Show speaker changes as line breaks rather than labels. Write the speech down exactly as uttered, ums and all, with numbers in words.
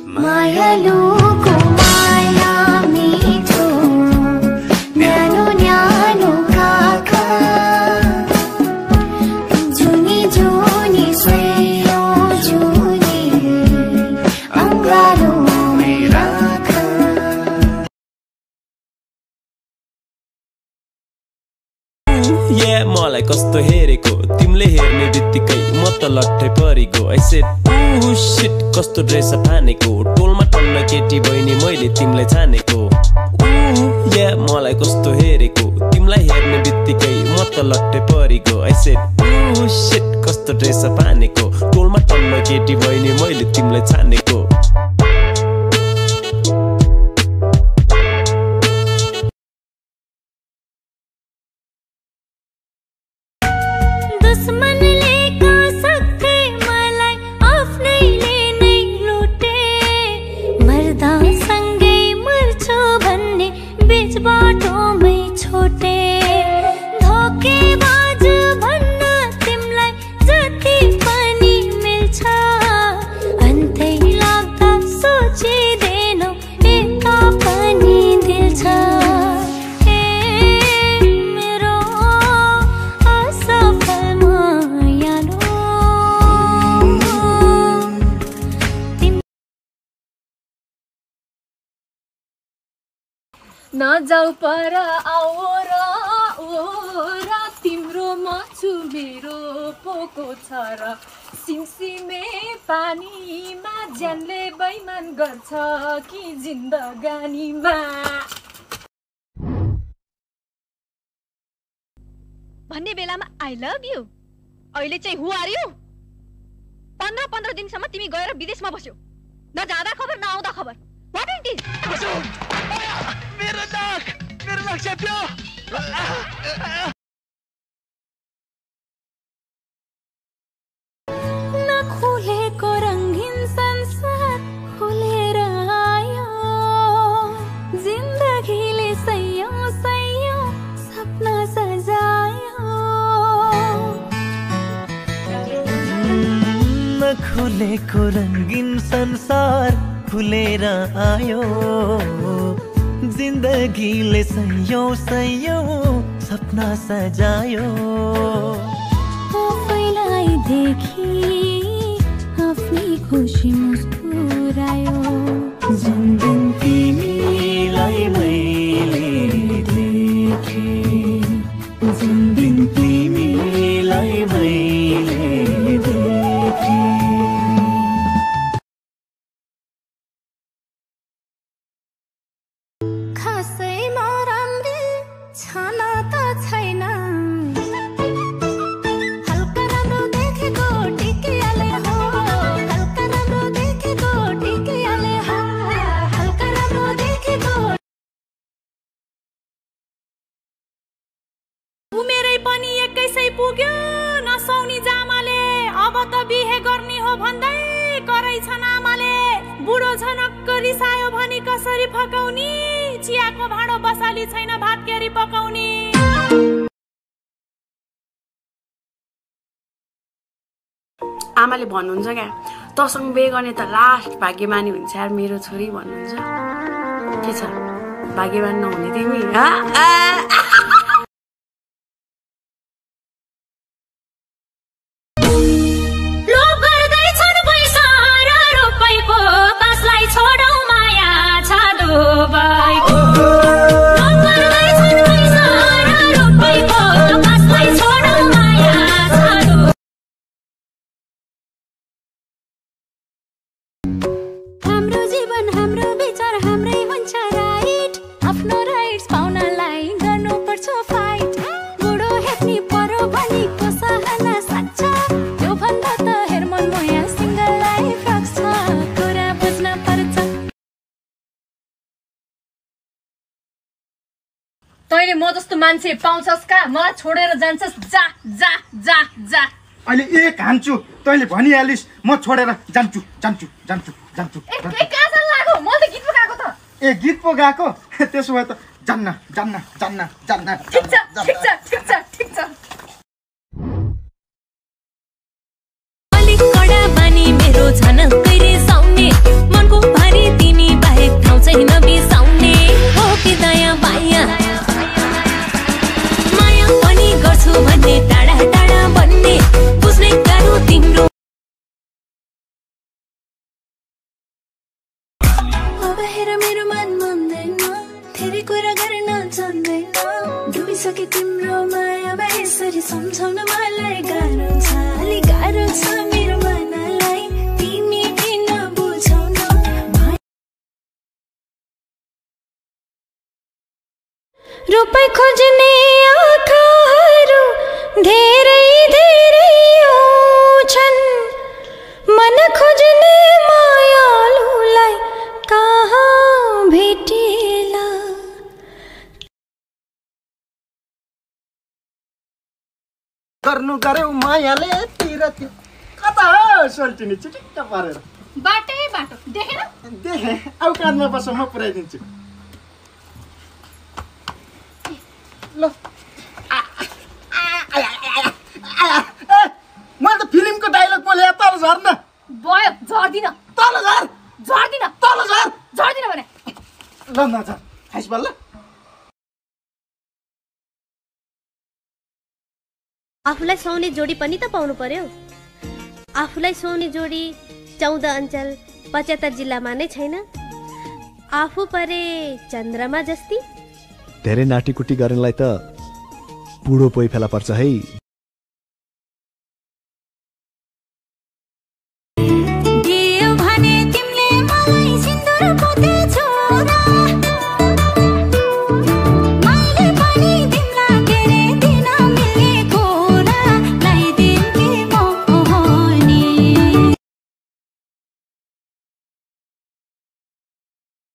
मायालुको माया मिठो न्यानो न्यानो काका जुनी जुनी सयो जुनी अंगारो राखा।
Yeah, मलाई कस्तो हेरेको तिमीले हेर्ने बित्तिकै म त लट्ठै परेको। I said ooh shit कस्तो ड्रेस फानेको टोलमा टन्न केटी बहिनी मैले तिमीलाई छानेको। ooh yeah मलाई कस्तो हेरेको तिमीलाई हेर्ने बित्तिकै म त लट्ठै परेको। I said ooh shit कस्तो ड्रेस फानेको टोलमा टन्न केटी बहिनी मैले तिमीलाई छानेको।
नजाऊ पर आओ र ओ र तिम्रो मछु मेरो पोको छ र सिमसिमे पानीमा ज्यानले बैमान गर्छ कि जिन्दगानीमा।
भन्ने बेलामा आई लभ यु अहिले चाहिँ हु आर यु। पन्ध्र पन्ध्र दिनसम्म तिमी गएर विदेशमा बस्यौ न जाँदा खबर न आउँदा खबर। What it is?
मेरो नाक मेरो नाक छेप्यो।
न खुलेको रंगीन संसार खुलेर आयो जिन्दगीले सयौं सयौं सपना सजायो।
न खुलेको रंगीन संसार खुलेर आयो जिन्दगीले सयौं सयौं सपना सजायो।
आफैलाई देखी आफ्नै खुसी मुस्कुरायो
जुन दिन तिमीलाई मैले देखेँ जुन दिन तिमीलाई मैले देखेँ।
पुग्यो नसौनी जामाले अब त बिहे गर्ने हो भन्दै करै छन् आमाले। बुढो झनक्क रिसायो भनी कसरी फकाउने चियाको भाँडो बसाली छैन भात केरी पकाउने।
आमाले भन्नुहुन्छ क्या तसँग बिहे गर्ने त लास्ट भाग्यमानी हुन्छ यार मेरो छोरी भन्नुहुन्छ। के छ भाग्यवान नहुने तिमी?
तैले म जस्तो मान्छे पाउँछस् का मलाई छोडेर जान्छस् जा जा जा जा।
अहिले एक हान्छु तैले भनिहालिस् म छोडेर जान्छु जान्छु जान्छु जान्छु।
ए के कासा लाग्यो म त गीत पो गाएको त।
ए गीत पो गाएको त्यसो भए त जान्न जान्न जान्न जान्न।
ठीक छ ठीक छ ठीक छ ठीक छ।
अलिक कडा बानी मेरो झन कहिले साउने मनको अब हेर मेरो मन मान्दैन धेरै कुरा गर्न जान्दैन डुबिसके तिम्रो मायामा यसरी सम्झाउन मलाई गाह्रो छ अलि गाह्रो छ मेरो मनलाई तिमी किन बुझाउन रूपै खोज्ने आँखाहरू धेरै धेरै छन् मन खोज्ने मायालुलाई कहाँ भेटेला
गर्नु गर्यौ मायाले तिर त्यो कता हो सोल्टिनी चिटिक्क पारेर
बाटै बाटो देखेन
देखे आउ कानमा बस म पुऱ्याइदिन्छु ल मैले त फिल्मको डाइलग बोले तल झर्न
भयो झर्दिन
तल झर
झर्दिन
तल झर
झर्दिन भने
ल न झर खाइस बल्ल
आफूलाई सुहाउने जोडी पनि त पाउनु पर्यो आफूलाई सुहाउने जोडी चौध अञ्चल पचहत्तर जिल्लामा नै छैन आफू परे चन्द्रमा जस्ती
धेरै नाटीकुटी गर्नलाई त बुढो पोइ फेला पर्छ है